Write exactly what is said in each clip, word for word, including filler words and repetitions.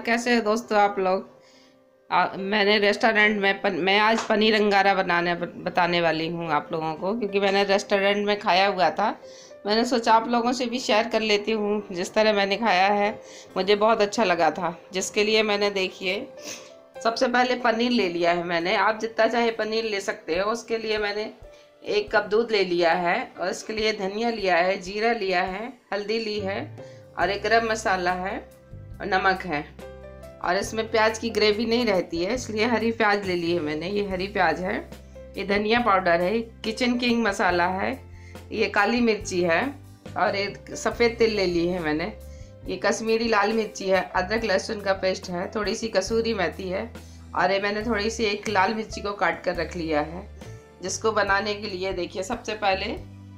कैसे हो दोस्तों आप लोग। आ, मैंने रेस्टोरेंट में पन, मैं आज पनीर अंगारा बनाने बताने वाली हूँ आप लोगों को, क्योंकि मैंने रेस्टोरेंट में खाया हुआ था। मैंने सोचा आप लोगों से भी शेयर कर लेती हूँ जिस तरह मैंने खाया है, मुझे बहुत अच्छा लगा था। जिसके लिए मैंने देखिए सबसे पहले पनीर ले लिया है मैंने। आप जितना चाहे पनीर ले सकते हो। उसके लिए मैंने एक कप दूध ले लिया है, और इसके लिए धनिया लिया है, जीरा लिया है, हल्दी ली है, और एक गरम मसाला है और नमक है। और इसमें प्याज की ग्रेवी नहीं रहती है, इसलिए हरी प्याज ले ली है मैंने। ये हरी प्याज है, ये धनिया पाउडर है, किचन किंग मसाला है, ये काली मिर्ची है, और एक सफ़ेद तिल ले ली है मैंने। ये कश्मीरी लाल मिर्ची है, अदरक लहसुन का पेस्ट है, थोड़ी सी कसूरी मेथी है, और ये मैंने थोड़ी सी एक लाल मिर्ची को काट कर रख लिया है। जिसको बनाने के लिए देखिए सबसे पहले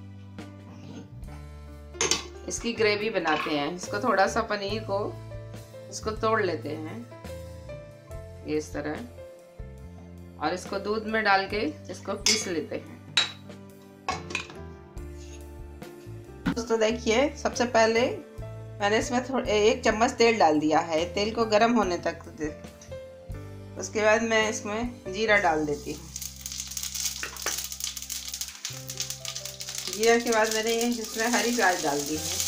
इसकी ग्रेवी बनाते हैं। इसको थोड़ा सा पनीर को इसको तोड़ लेते हैं ये इस तरह, और इसको दूध में डाल के इसको पीस लेते हैं। दोस्तों देखिए सबसे पहले मैंने इसमें थोड़ा एक चम्मच तेल डाल दिया है। तेल को गर्म होने तक, उसके बाद मैं इसमें जीरा डाल देती हूँ। जीरा के बाद मैंने इसमें हरी प्याज डाल दी है,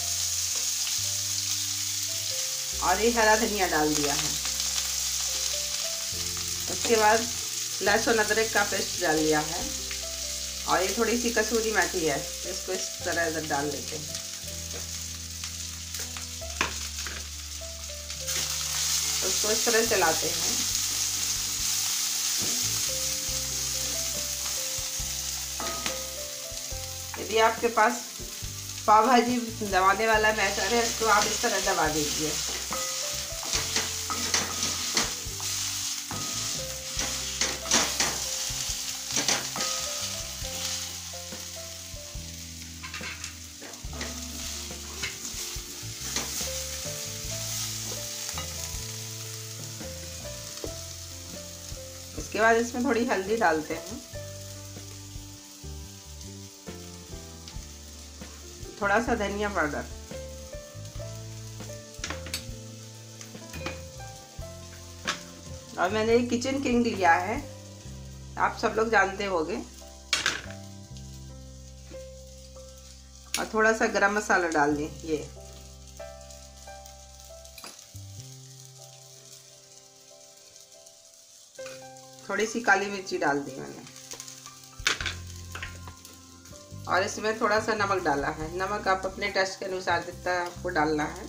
और ये हरा धनिया डाल दिया है। उसके बाद लहसुन अदरक का पेस्ट डाल दिया है, और ये थोड़ी सी कसूरी मेथी है, इसको इस तरह इधर डाल लेते हैं। उसको इस तरह चलाते हैं। यदि आपके पास पाव भाजी दबाने वाला मैशर है तो आप इस तरह दबा दीजिए। इसके बाद इसमें थोड़ी हल्दी डालते हैं, थोड़ा सा धनिया पाउडर, और मैंने किचन किंग लिया है, आप सब लोग जानते होंगे, और थोड़ा सा गरम मसाला डाल दें। ये थोड़ी सी काली मिर्ची डाल दी मैंने, और इसमें थोड़ा सा नमक डाला है। नमक आप अपने टेस्ट के अनुसार जितना आपको डालना है।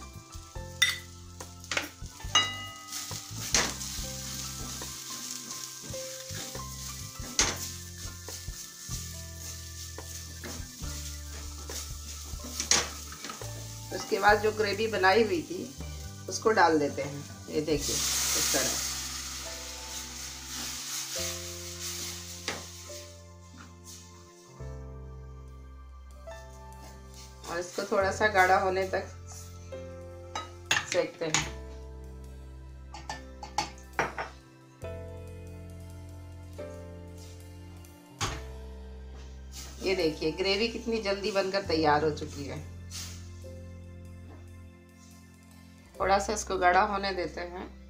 उसके बाद जो ग्रेवी बनाई हुई थी उसको डाल देते हैं। ये देखिए इस तरह। और इसको थोड़ा सा गाढ़ा होने तक सेकते हैं। ये देखिए ग्रेवी कितनी जल्दी बनकर तैयार हो चुकी है। थोड़ा सा इसको गाढ़ा होने देते हैं।